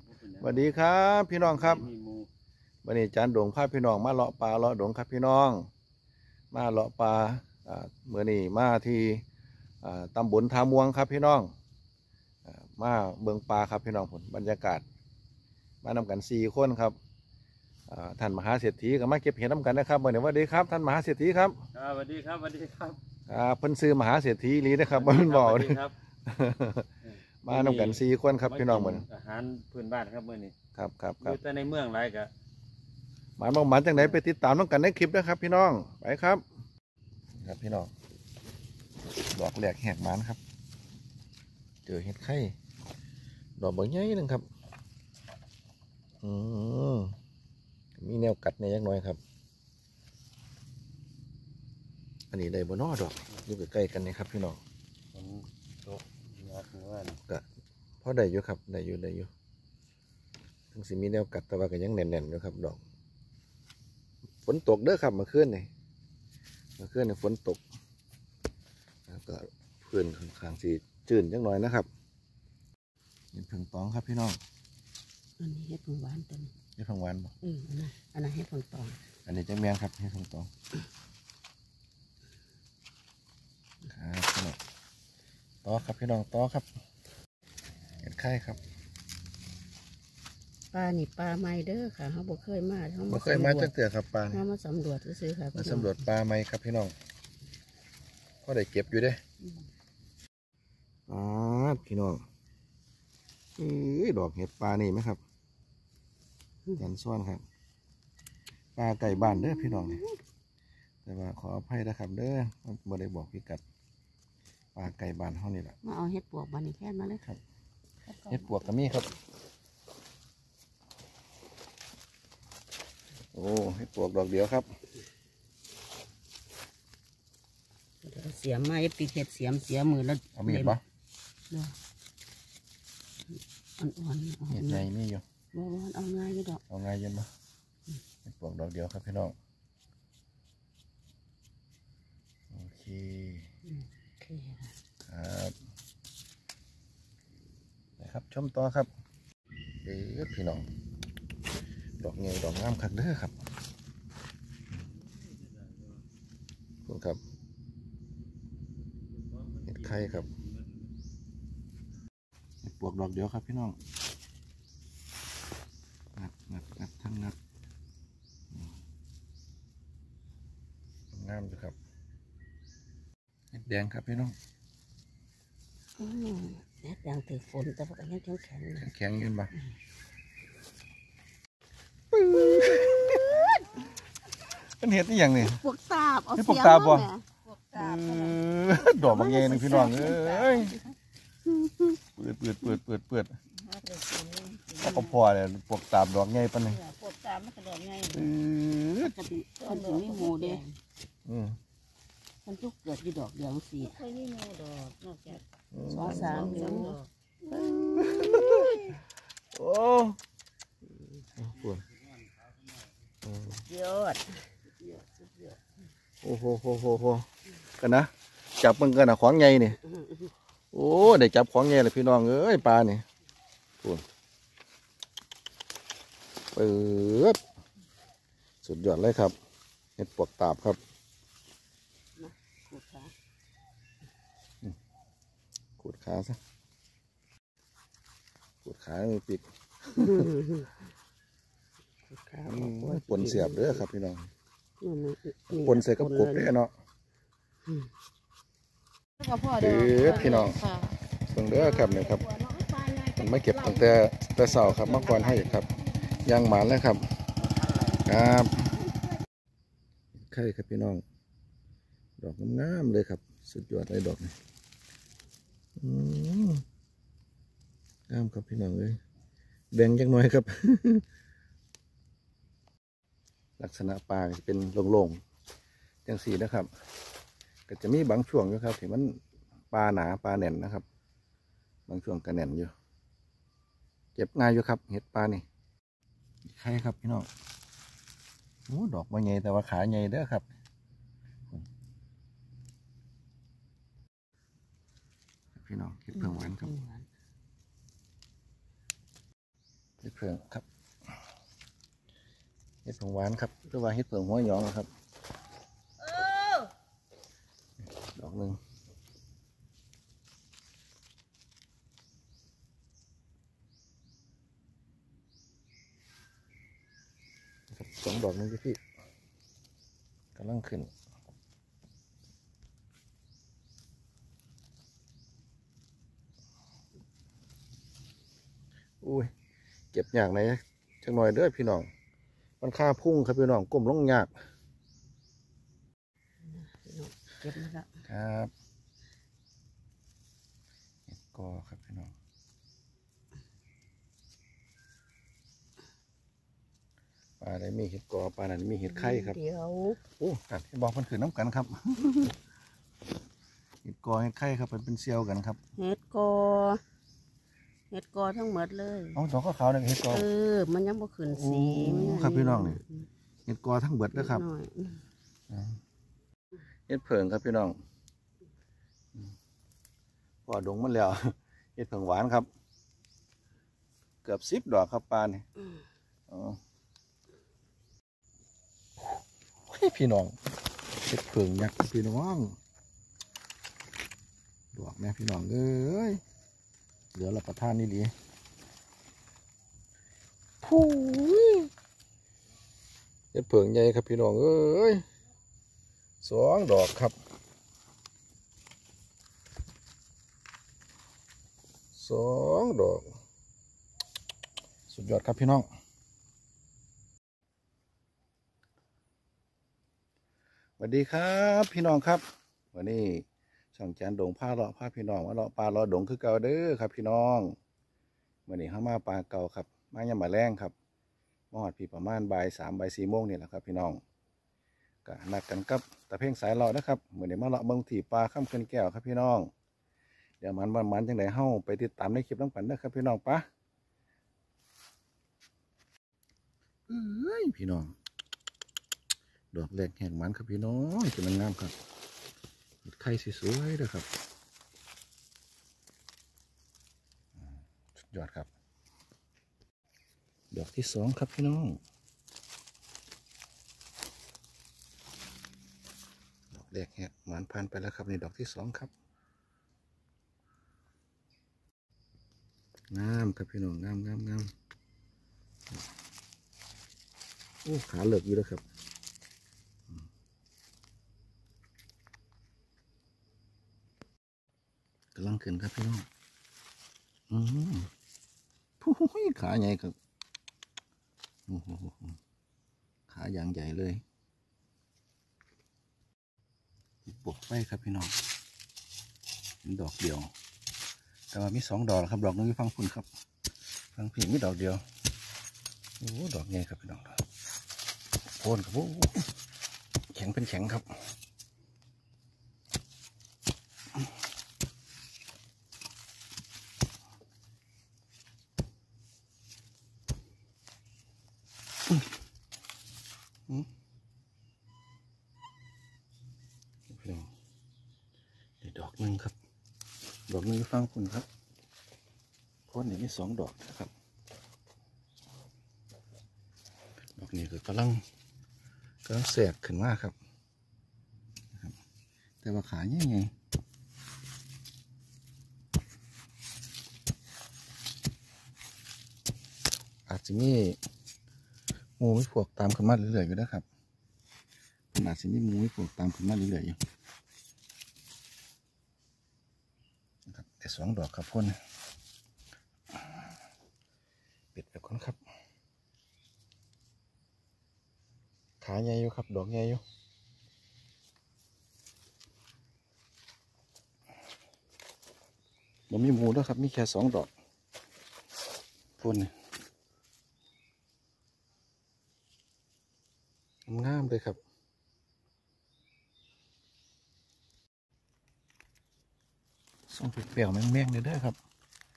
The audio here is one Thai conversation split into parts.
สวัสดีครับพี่น้องครับวันนี้จานดงพาพี่น้องมาเลาะปลาเลาะดงครับพี่น้องมาเลาะปลาเมื่อนี้มาที่ตำบลท่าม่วงครับพี่น้องมาเบืองปลาครับพี่น้องผลบรรยากาศมานำกัน4 คนครับท่านมหาเศรษฐีก็มาเก็บเห็ดน้ำกันนะครับเมื่อนี้สวัสดีครับท่านมหาเศรษฐีครับสวัสดีครับสวัสดีครับเพิ่นซื้อมหาเศรษฐีลีนะครับมันบอกเลยมานำกัน4 คนครับพี่น้องเหมือนอาหารพื้นบ้านครับเมื่อนี้ครับอยู่แต่ในเมืองไรกะหมายจังไหนไปติดตามน้องกันในคลิปนะครับพี่น้องไปครับครับพี่น้องดอกแหลกแหกมันครับเจอเห็ดไข่ดอกใบใหญ่นึงครับมีแนวกัดในยักน้อยครับอันนี้ได้บนนอดอกอยู่ใกล้ๆกันนี่ครับพี่น้องก็พอได้อยู่ครับได้อยู่ทั้งสิมีแนวกัดแต่ว่าก็ยังแน่นๆอยู่ครับดอกฝนตกเด้อครับเมื่อคืนนี่ฝนตกแล้วก็พื้นค่อนข้างสีจืดจังหน่อยนะครับเห็ดผึ่งตองครับพี่น้องอันนี้เห็ดผึ่งหวานตัวนี้เห็ดผึ่งหวานบ่อันนั้นเห็ดผึ่งตองอันนี้จังแมงครับเห็ดผึ่งตองครับพี่น้องต่อครับพี่น้องต่อครับเห็ดไข่ครับปลานี่ปลาไมเดอร์ค่ะเขาบอกเคยมาบ่เคยมาจักเตือครับปลาเขามาสำรวจซื้อค่ะมาสำรวจปลาไหมครับพี่น้องก็ได้เก็บอยู่เด้พี่น้องดอกเห็ดปลานี่ไหมครับยันซ่อนครับปลาไก่บ้านเด้อพี่น้องแต่ว่าขออภัยนะครับเด้อบ่ได้บอกพิกัดปลาไก่บ้านเขานี่แหละมาเอาเห็ดปวกบานนี่แค่มาเลยครับเห็ดปวกก็มีครับโอ้เห็ดปวกดอกเดียวครับเสียมาปีเห็ดเสียมือแล้วเอามีดปะอ่อนๆเห็ดใหญ่มีอยู่เอาง่ายก็ดอกเอาง่ายยันปะเห็ดปวกดอกเดียวครับพี่น้องโอเคครับนะครับชมต่อครับพี่น้องดอกเงยดอกงามคักเด้อครับขอบคุณครับเห็ดไข่ครับเห็ดปวกดอกเดียวครับพี่น้องงัดทั้งงัดงามอยู่ครับเห็ดแดงครับพี่น้องเห็ดแดงถือฝนแต่ว่าก็ยังแข็งยืนบ่เป็นเห็ดนี่อย่างนี้พวกตาบเอาเสียมบ่ดอกบางเงี้ยนึงพี่น้องเอ้ยเปิดก็พอเลยปวกตาบดอกเงี้ยปะเนี่ยปวกตาบมันก็ดอกเงี้ยมันถึงไม่หมูเด้มันทุกเกิดที่ดอกเดียวสิเคยมีหมูดอกนอกจาก 2 3ดอกโอ้ปวดยอดโอ้โหกันนะจับมันกันนะของใหญ่นี่โอ้ได้จับของใหญ่เลยพี่น้องเอ้ยปลานี่ปวดเปิดสุดยอดเลยครับเห็ดปวกตาบครับขูดขาซะขูดขาไม่ปิดปนเสียบเด้อครับพี่น้องปนใส่กับกบได้เนาะพี่น้องเบิ่งเด้อครับเนี่ยครับมันไม่เก็บตั้งแต่เสาครับเมื่อก่อนให้ครับย่างหมานแล้วครับครับไข่ครับพี่น้องดอกงามๆเลยครับสุดยอดเลยดอกนี่งามครับพี่น้องเลยแบ่งจังน้อยครับ ลักษณะปลาจะเป็นโล่งๆจังสีนะครับก็จะมีบางช่วงอยู่ครับที่มันปลาหนาปลาแน่นนะครับบางช่วงก็แน่นอยู่เก็บง่ายอยู่ครับเห็ดปลานี่ไข่ครับพี่น้องโอ้ดอกใหญ่แต่ว่าขาใหญ่เด้อครับพี่น้องเห็ดเผือกหวานครับเห็ดเผือกครับเห็ดผงหวานครับหรือว่าเห็ดเผือกหัวหยองนะครับดอกหนึ่งครับสองดอกนึงพี่กำลังขึ้นอุ้ยเก็บยากไหนจังหน่อยเด้อพี่น้องมันค่าพุ่งครับพี่น้องก้มลงยากเก็บมาแล้วครับเห็ดกอครับพี่น้องปลาได้มีเห็ดกอปลานั้นมีเห็ดไข่ครับเดี๋ยวโอ้กัดที่บอกมันคือน้ำกันครับ เห็ดกอเห็ดไข่ครับเป็นเซียวกันครับเห็ดกอทั้งหมดเลยเอาดอกขาวๆนี่เห็ดกอมันยังบ่ขึ้นสีโอ้มันยังครับพี่น้องนี่ เห็ดกอทั้งเบิดนะครับหน่อยเห็ดเผิงครับพี่น้องพอดงมันแล้ว เห็ดเผิงหวานครับ เกือบ10 ดอกครับปลาเนี่ยอ๋อเฮ้ยพี่น้องเห็ดเผิงยักษ์พี่น้องดอกแม่พี่น้องเอ้ยเหลือรับประทานนี่ดีผู้เห็ดเผิงใหญ่ครับพี่น้องเอ้ย2 ดอกครับ2 ดอกสุดยอดครับพี่น้องสวัสดีครับพี่น้องครับวันนี้ช่องจานโด่งผ้าเลาะผ้าพี่น้องมาเลาะปลาเลาะดงคือเก่าเด้อครับพี่น้องวันนี้เข้ามาปลาเก่าครับมายามมาแรงครับมาหอดพี่ประมาณบ่าย 3 บ่าย 4 โมงนี่แหละครับพี่น้องก็นัดกันกับตะเพ่งสายเลาะนะครับเหมือนเดี๋ยวมาเลาะเบิ่งที่ปลาข้ามเขื่อนแก้วครับพี่น้องเดี๋ยวมันจังไดเฮ้าไปติดตามในคลิปน้องปันนะครับพี่น้องปะเอ้ยพี่น้องดอกแรกแหกมันครับพี่น้องจะมันงามครับเห็ดไข่สวยๆเลยครับสุดยอดครับดอกที่2ครับพี่น้องดอกแรกแหกมันผ่านไปแล้วครับนี่ดอกที่2ครับงามครับพี่น้องงามโอ้ขาเหลือกอยู่แล้วครับกำลังขึ้นครับพี่น้องผู้ขาใหญ่ครับโอ้โหขาอย่างใหญ่เลยปกไปครับพี่น้องเป็นดอกเดียวแต่ว่ามี2 ดอกครับดอกนึงอยู่ฝั่งพุ่นครับฝั่งพี่มีดอกเดียวโอ้ดอกใหญ่ครับพี่น้องโคนครับโอ้แข็งเป็นแข็งครับพี่น้องดอกนึงครับดอกนึงอยู่ฝั่งพุ่นครับโคนนี่มี2 ดอกนะครับดอกนี้ก็กำลังแสกขึ้นมาครับแต่ว่าขาใหญ่อาจจะมีงูไม่พวกตามขึ้นมาเรื่อยๆอยู่นะครับอาจจะมีงูไม่พวกตามขึ้นมาเรื่อยๆอยู่นะครับแต่2 ดอกครับพ่นปิดไปก่อนครับขาใหญ่อยู่ครับดอกใหญ่อยู่มันมีหมูด้วยครับมีแค่2 ดอกพ่นงามเลยครับส่งเปรี้ยวๆแม่งๆเลยเด้อครับ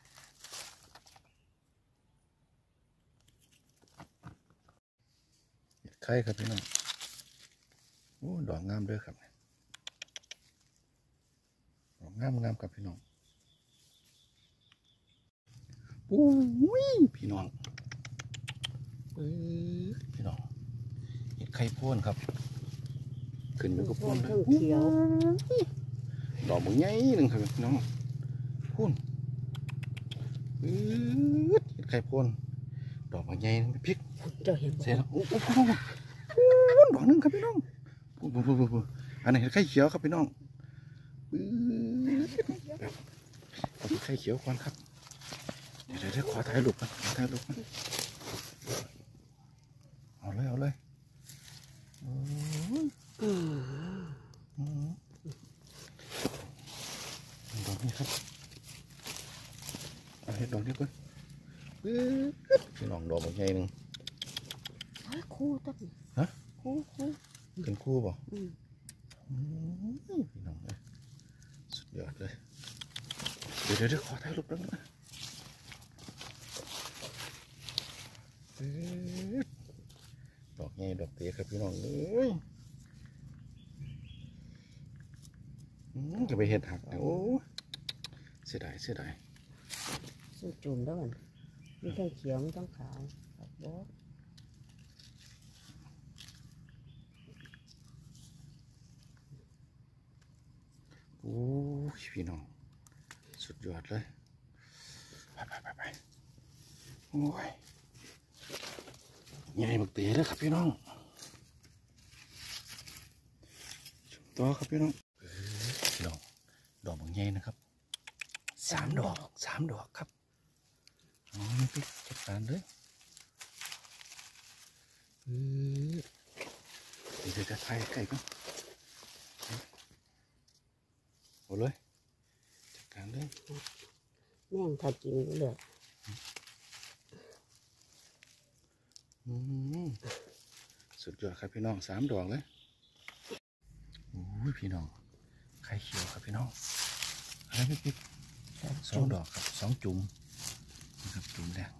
เห็ดไข่ครับพี่น้องโอ้ดอกงามเด้อครับดอกงามครับพี่น้องโอ้ยพี่น้องพี่น้องเห็ดไข่พ่นครับขึ้นไปก็พ่นเลยเขียวดอกมันใหญ่หนึ่งครับพี่น้องพ่นเห็ดไข่พ่นดอกมันใหญ่พริกเจ้าเห็นบ่เสร็จแล้วโอ้โหดอกหนึ่งครับพี่น้องปุ๊บอันนี้เห็ดไข่เขียวครับพี่น้องเอาเห็ดไข่เขียวก่อนครับเดี๋ยวขอถ่ายรูปกันเอาเลยโอ้ยดอกนี้ครับเอาเห็ดดอกนี้ก่อนพี่น้องดอกมันใหญ่หนึ่งคู่ต้นฮะคู่เป็นคู่ป่ะพี่น้องเลยสุดยอดเลยเดี๋ยวขอถ่ายรูปแล้วนะดอกใหญ่ดอกเตะครับพี่น้องเลยจะไปเห็ดหักโอ้เสียดายสู้จุ่มแล้วมันมีทั้งเขียวมีทั้งขาวครับบ่โอ้พี่น้องสุดยอดเลยไปโอ้ยใหญ่บักเตะเลยครับพี่น้องต่อครับพี่น้องดอกบางใหญ่นะครับ3 ดอกครับอ๋อนี่พี่จัดการเลยเดี๋ยวจะถ่ายใกล้กันหมดเลยจัดการเลยแม่งถ้ากินเลยสุดยอดครับพี่น้อง3 ดอกเลยโอ้ยพี่น้องไข่เขียวครับพี่น้องอะไรพี่2 ดอกครับ2 จุ่มนะครับจุ่มแดง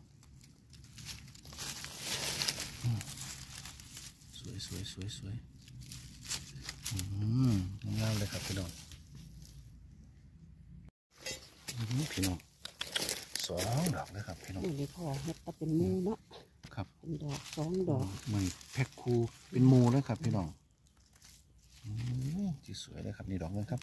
สวยงามเลยครับพี่น้องพี่น้อง2 ดอกเลยครับพี่น้องนี่พ่อเฮ็ดเอาเป็นหมูเนาะครับเป็นดอก2 ดอกมันแพ็คคูเป็นหมูเลยครับพี่น้องที่สวยเลยครับนี่ดอกเงินครับ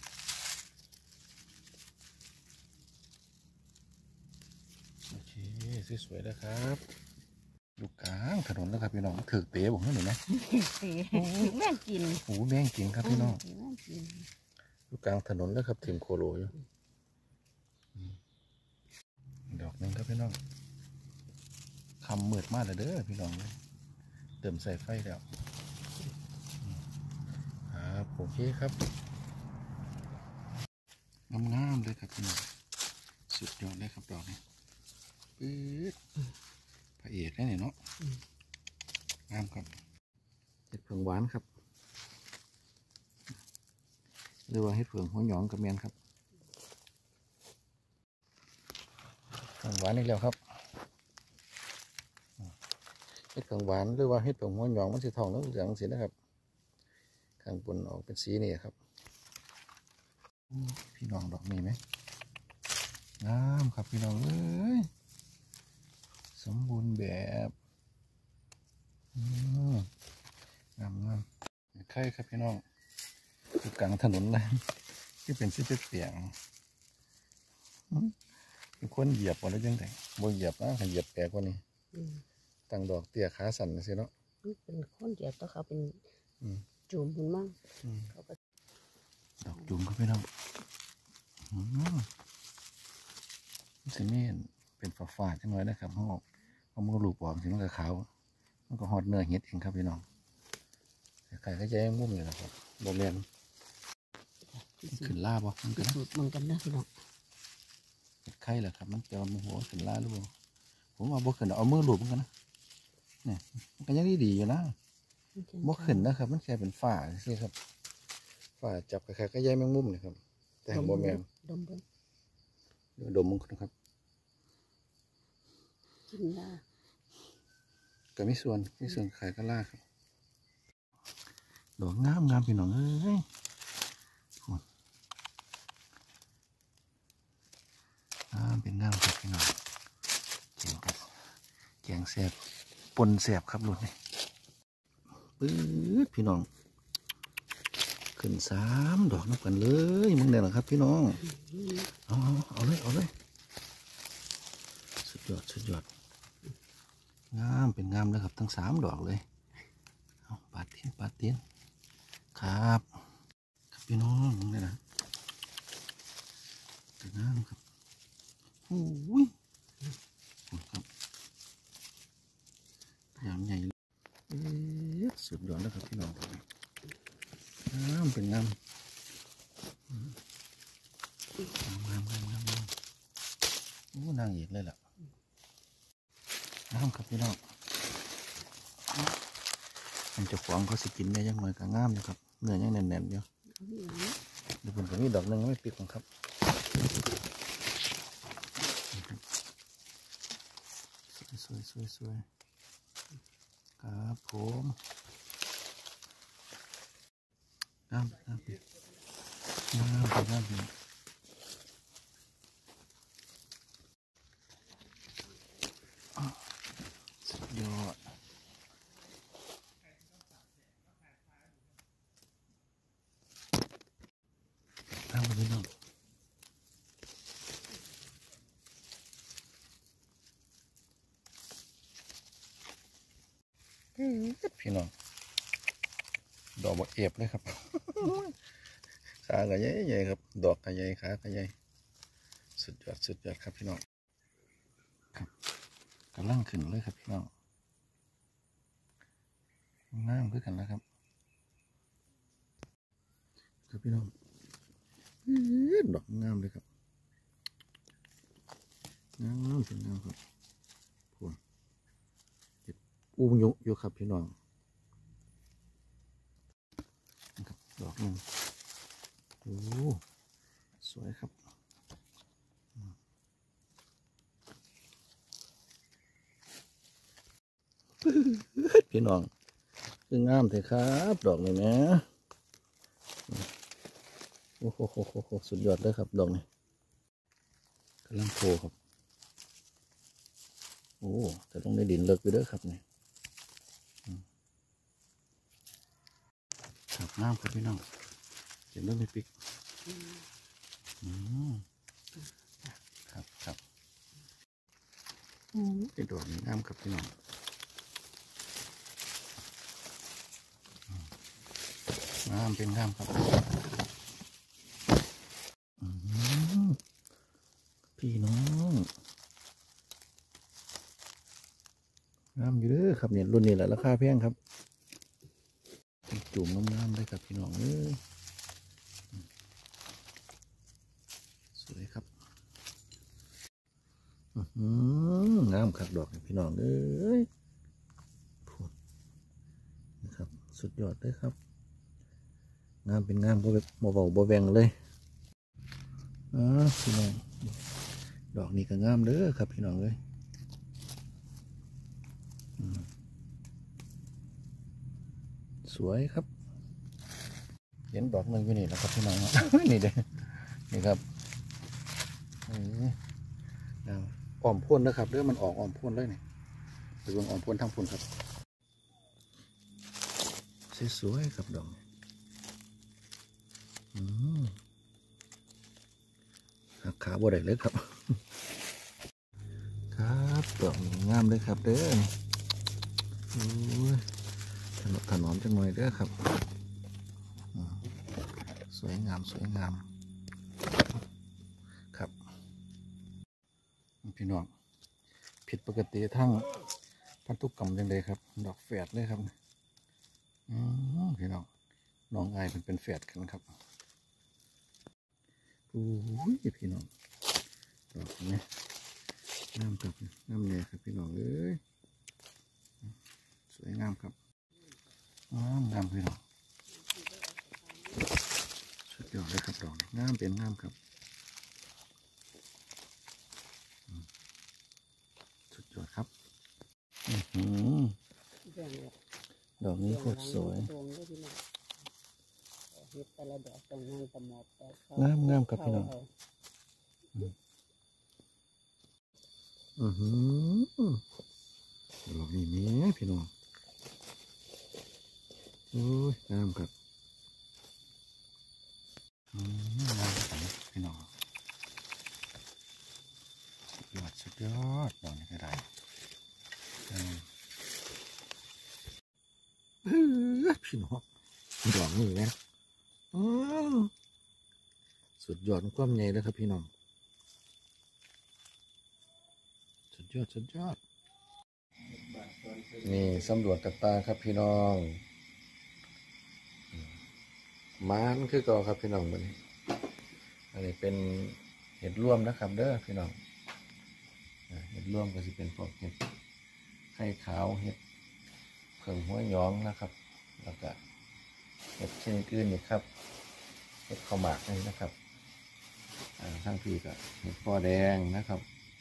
โอเคสวยๆเลยครับอยู่กลางถนนแล้วครับพี่น้องถือเต๋ผมเห็นไหมแม่งกินโอ้แม่งกินครับพี่น้องแม่งกินอยู่กลางถนนแล้วครับถึงโคโลอยู่ดอกหนึงครับพี่น้องคำมืดมากเลยเด้อพี่น้องเติมใส่ไฟแล้วครับโอเคครับงามๆเลยครับพี่น้องสุดยอดเลยครับดอกนี้ปื๊ดพระเอกนี่เนาะงามครับเห็ดเผือกหวานครับหรือว่าเห็ดเผือกหัวหยองกระเมียนครับเผือกหวานอีกแล้วครับเห็ดเผือกหวานหรือว่าเห็ดเผือกหัวหยองมันสีทองเหลืองสีนะครับข้างบนออกเป็นสีนี่ครับพี่น้องดอกนี้ไหมงามครับพี่น้องเอ้ยสมบูรณ์แบบงามไข่ครับพี่น้องอยู่กลางถนนเลยที่เป็นสีเปียกเป็นคนเหยียบหมดแล้วยังไงบ่เหยียบนะเหยียบแปลกกว่านี้ตั้งดอกเตี้ยขาสั่นสิเนาะเป็นคนเดียวแต่เขาเป็นจุ่มมันมั่งเขาก็ดอกจุ่มครับพี่น้องสีเมนเป็นฝาดๆจังเลยนะครับห้องเอามือลูบออกสีมันก็ขาวมันก็หอดเนื้อเห็ดเองครับพี่น้องไข่ก็จะยังมุ่มอยู่นะครับโบเมนขึ้นล่าบ่มันพิก็สูจน์มันกันนะพี่น้องเห็ดไข่แหละครับมันจะมันหัวขึ้นล่าหรือเปล่าผมว่าบ่ขึ้นเอามือลูบมันกันนะเนี่ยมันก็ยังดีอยู่นะบ่ขึ้นนะครับมันแค่เป็นฝ้าสิครับฝ้าจับไข่ก็ย้ายแมงมุมนะครับแต่โบแมนดมเบิ้งดมมันนะครับกินได้ก็มีส่วนไข่ก็ล่าครับดอกงามพี่น้องเอ้ยเป็นงามครับพี่น้องแกงแซ่บปนแสบครับลูกนี่ปื๊ดพี่น้องขึ้น3 ดอกนับกันเลยมึงเนี่ยเหรอครับพี่น้องเอาเลยสุดยอดงามเป็นงามเลยครับทั้ง3 ดอกเลยเอาปาดเทียนครับพี่น้องมึงเนี่ยนะเป็นงามครับโอ้ยครับยามใหญ่สุดยอดแล้วครับพี่น้องงามเป็นงามโอ้นางเอกเลยล่ะงามครับพี่น้องมันจะขวางเขาสิกินได้ยังไงก็งามอยู่ครับเนื้อยังแน่นๆอยู่เดี๋ยวผมจะมีดอกหนึ่งไม่ปิดของครับสวยครับผมงามสุดยอดงามพี่น้องพี่น้องดอกบักเอฟเลยครับ ขากระใหญ่ครับดอกกระใหญ่ขากระใหญ่สุดยอดครับพี่น้องครับกำลังขึ้นเลยครับพี่น้องงามขึ้นกันแล้วครับพี่น้องดอกงามเลยครับงามครับพวงอุ้มยุอยู่ครับพี่น้องครับดอกนึงโอ้สวยครับพี่น้องคืองามเลยครับดอกนี้นะโอ้โหสุดยอดเลยครับดอกนี้กำลังโผล่ครับโอ้แต่ต้องได้ดินเลิกไปเด้อครับนี่ครับงามครับพี่น้องเก็บเรื่องไม่ปิกครับเป็นดอกนี้งามครับพี่น้องงามเป็นงามครับพี่น้องงามอยู่เด้อครับเนี่ยรุ่นนี้แหละราคาแพงครับจุ่มงามๆเลยครับพี่น้องสวยครับงามครับดอกพี่น้องนะครับสุดยอดเลยครับงามเป็นงามบ่เบาบ่แวงเลยพี่น้องดอกนี้ก็งามเด้อครับพี่น้องสวยครับเห็นดอกหนึ่งอยู่นี่แล้วครับพี่น้อง นี่เด้นี่ครับอ้อมพ่นนะครับเด้อมันออกอ้อมพ่นเลยนี่ไปวงอ้อมพ่นทั้งพ่นครับสวยๆครับดอกขาบ่ได้เลยครับครับดอกงามเลยครับเด้อถนอมจังหน่อยเด้อครับสวยงามครับพี่น้องผิดปกติทั้งพันธุกรรมยังไงครับดอกแฝดเลยครับพี่น้องอายเป็นแฝดกันครับพี่น้องดอกนี้งามครับงามเนี่ยครับพี่น้องสวยงามครับงามพี่น้องสุดยอดเลยครับดอกงามเป็นงามครับสุดยอดครับดอกนี้โคตรสวยงามครับพี่น้องดอกนี้พี่น้องโอ้ยงามครับงามครับพี่น้องสุดยอดดอกนี้ก็ได้พี่น้องดอกนี่นะสุดยอดความใหญ่เลยครับพี่น้องสุดยอดนี่สำรวจกับตาครับพี่น้องมันคือเก่าครับพี่น้องวันนี้อันนี้เป็นเห็ดร่วมนะครับเด้อพี่น้องเห็ดร่วมก็จะเป็นพวกเห็ดไข่ขาวเห็ดเผิ่งหัวหยองนะครับแล้วก็เห็ดชนิดอื่นนี่ครับเห็ดข้าวหมากนี่นะครับทั้งพี่ก็เห็ดปอแดงนะครับ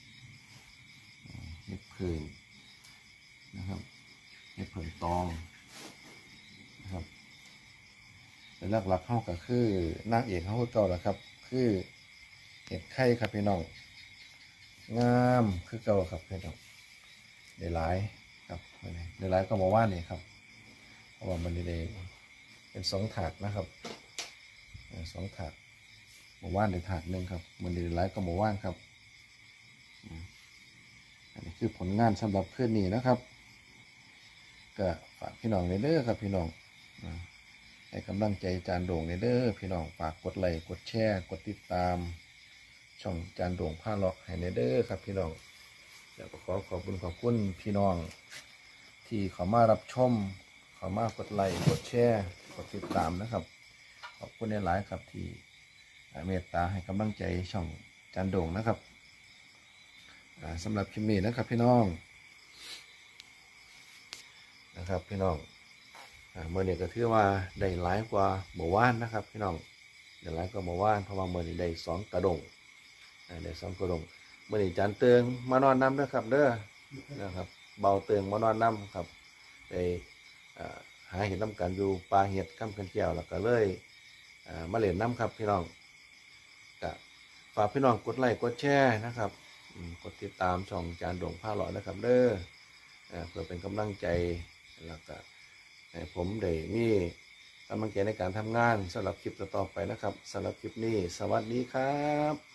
เห็ดเผิ่งนะครับเห็ดเผิ่งตองนะครับแต่หลักๆเขาก็คือนางเอกเขาก็เก่าแหละครับคือเห็ดไข่ครับพี่น้องงามคือเก่าครับพี่น้องได้หลายครับได้หลายก็มาว่านี่ครับเพราะว่ามันได้เป็น2 ถาดนะครับ2 ถาดมาว่านในถาดหนึ่งครับมันได้หลายก็มาว่านครับอันนี้คือผลงานสำหรับคืนนี้นะครับก็ฝากพี่น้องในเด้อครับพี่น้องให้กำลังใจจานโด่งในเด้อพี่น้องฝากกดไลค์กดแชร์กดติดตามช่องจานโด่งผ้าเลาะให้ในเด้อครับพี่น้องแล้วก็ขอบคุณพี่น้องที่เข้ามารับชมเข้ามากดไลค์กดแชร์กดติดตามนะครับขอบคุณหลายๆครับที่เมตตาให้กำลังใจช่องจานโด่งนะครับสำหรับคลิปนี้นะครับพี่น้องนะครับพี่น้องเมื่อนี้ก็ถือว่าได้หลายกว่าเมื่อวานนะครับพี่น้องได้หลายกว่าเมื่อวานเพราะว่าเมื่อนี้ได้2 กระดงได้2 กระดงเมื่อนี้จานเตืองมานอนน้ำนะครับเด้อนะครับเบาเตืองมานอนน้ำครับไปหาเห็ดน้ำกันอยู่ปลาเห็ดข้ามกันแก้วแล้วก็เลยมาเล่นน้ำครับพี่น้องก็ฝากพี่น้องกดไลค์กดแชร์นะครับกดติดตามช่องจานโด่งผ้าหล่อนะครับเด้อเพื่อเป็นกำลังใจแล้วก็ผมได้มีกำลังใจในการทำงานสำหรับคลิปต่อไปนะครับสำหรับคลิปนี้สวัสดีครับ